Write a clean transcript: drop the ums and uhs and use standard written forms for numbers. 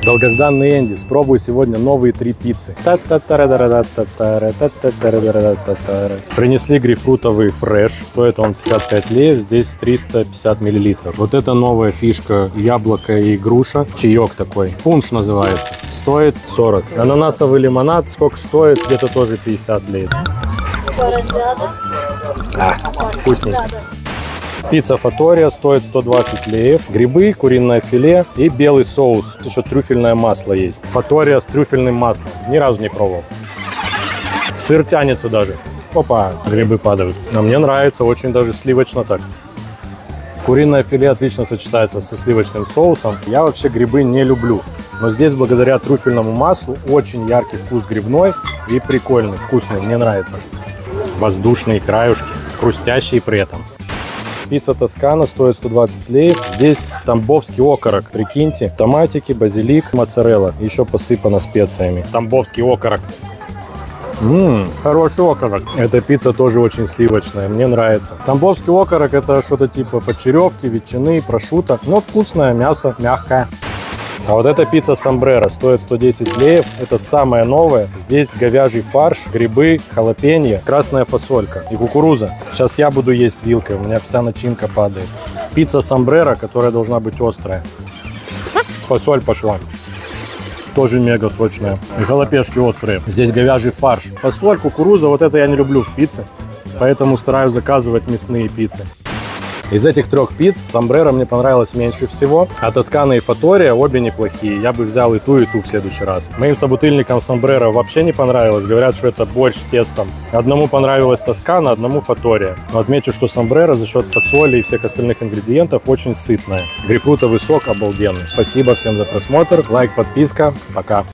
Долгожданный Энди, спробуй сегодня новые 3 пиццы. Принесли грейпфрутовый фреш, стоит он 55 леев, здесь 350 миллилитров. Вот это новая фишка, яблоко и груша, чаек такой, пунш называется, стоит 40. Ананасовый лимонад сколько стоит? Где-то тоже 50 леев. Вкусненько. Пицца Фатория стоит 120 леев. Грибы, куриное филе и белый соус. Еще трюфельное масло есть. Фатория с трюфельным маслом. Ни разу не пробовал. Сыр тянется даже. Опа, грибы падают. А мне нравится, очень даже сливочно так. Куриное филе отлично сочетается со сливочным соусом. Я вообще грибы не люблю. Но здесь благодаря трюфельному маслу очень яркий вкус грибной и прикольный, вкусный. Мне нравится. Воздушные краюшки, хрустящие при этом. Пицца Тоскана стоит 120 леев. Здесь тамбовский окорок. Прикиньте, томатики, базилик, моцарелла. Еще посыпано специями. Тамбовский окорок. Хороший окорок. Эта пицца тоже очень сливочная. Мне нравится. Тамбовский окорок — это что-то типа почеревки, ветчины, прошутто. Но вкусное мясо, мягкое. А вот эта пицца Сомбреро стоит 110 леев. Это самая новая. Здесь говяжий фарш, грибы, халапеньо, красная фасолька и кукуруза. Сейчас я буду есть вилкой, у меня вся начинка падает. Пицца Сомбреро, которая должна быть острая. Фасоль пошла. Тоже мега сочная. И халапешки острые. Здесь говяжий фарш. Фасоль, кукуруза, вот это я не люблю в пицце. Поэтому стараюсь заказывать мясные пиццы. Из этих 3 пицц Сомбреро мне понравилось меньше всего, а Тоскана и Фатория обе неплохие. Я бы взял и ту в следующий раз. Моим собутыльникам Сомбреро вообще не понравилось. Говорят, что это борщ с тестом. Одному понравилась Тоскана, одному Фатория. Но отмечу, что Сомбреро за счет фасоли и всех остальных ингредиентов очень сытная. Грейпфрутовый сок обалденный. Спасибо всем за просмотр. Лайк, подписка. Пока.